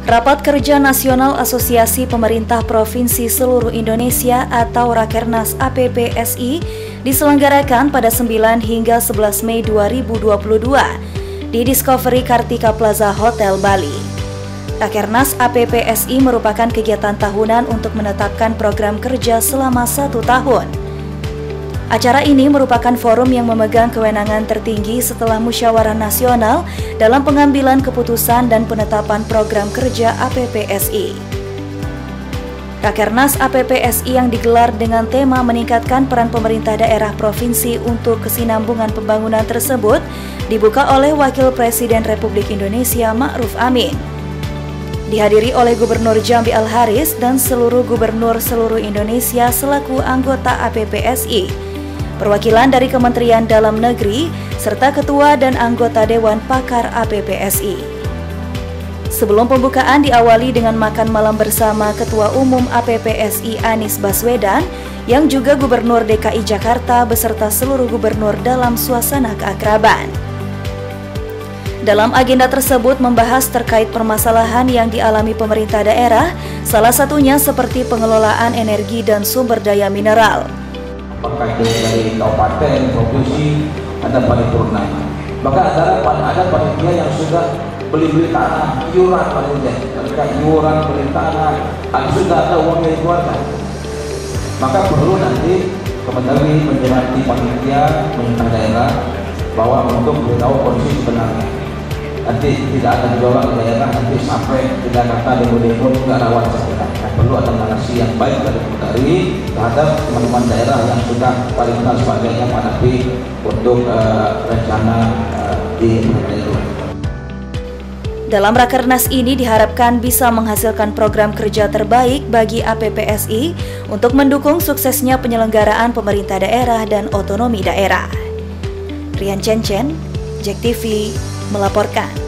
Rapat Kerja Nasional Asosiasi Pemerintah Provinsi Seluruh Indonesia atau Rakernas APPSI diselenggarakan pada 9 hingga 11 Mei 2022 di Discovery Kartika Plaza Hotel Bali. Rakernas APPSI merupakan kegiatan tahunan untuk menetapkan program kerja selama 1 tahun. Acara ini merupakan forum yang memegang kewenangan tertinggi setelah musyawarah nasional dalam pengambilan keputusan dan penetapan program kerja APPSI. Rakernas APPSI yang digelar dengan tema meningkatkan peran pemerintah daerah provinsi untuk kesinambungan pembangunan tersebut dibuka oleh Wakil Presiden Republik Indonesia Ma'ruf Amin. Dihadiri oleh Gubernur Jambi Al-Haris dan seluruh gubernur seluruh Indonesia selaku anggota APPSI, perwakilan dari Kementerian Dalam Negeri, serta ketua dan anggota Dewan Pakar APPSI. Sebelum pembukaan diawali dengan makan malam bersama Ketua Umum APPSI Anies Baswedan, yang juga Gubernur DKI Jakarta beserta seluruh gubernur dalam suasana keakraban. Dalam agenda tersebut membahas terkait permasalahan yang dialami pemerintah daerah, salah satunya seperti pengelolaan energi dan sumber daya mineral. Apakah dari kabupaten, provinsi, ada paripurna. Bahkan ada panitia yang sudah beli tanah, iuran panitia, mereka iuran beli tanah, sudah ada uangnya dikeluarkan. Maka perlu nanti Kemendagri menjelaskan panitia pemerintah daerah bahwa untuk beritahu kondisi sebenarnya. Nanti tidak akan dibawa ke daerah, nanti sampai di Jakarta demo-demo juga rawan sekitar. Perlu ada narasi yang baik dari Kemendagri terhadap teman-teman daerah yang sudah paling sebagainya menghadapi untuk rencana di daerah. Dalam Rakernas ini diharapkan bisa menghasilkan program kerja terbaik bagi APPSI untuk mendukung suksesnya penyelenggaraan pemerintah daerah dan otonomi daerah. Rian Cencen, JEK TV melaporkan.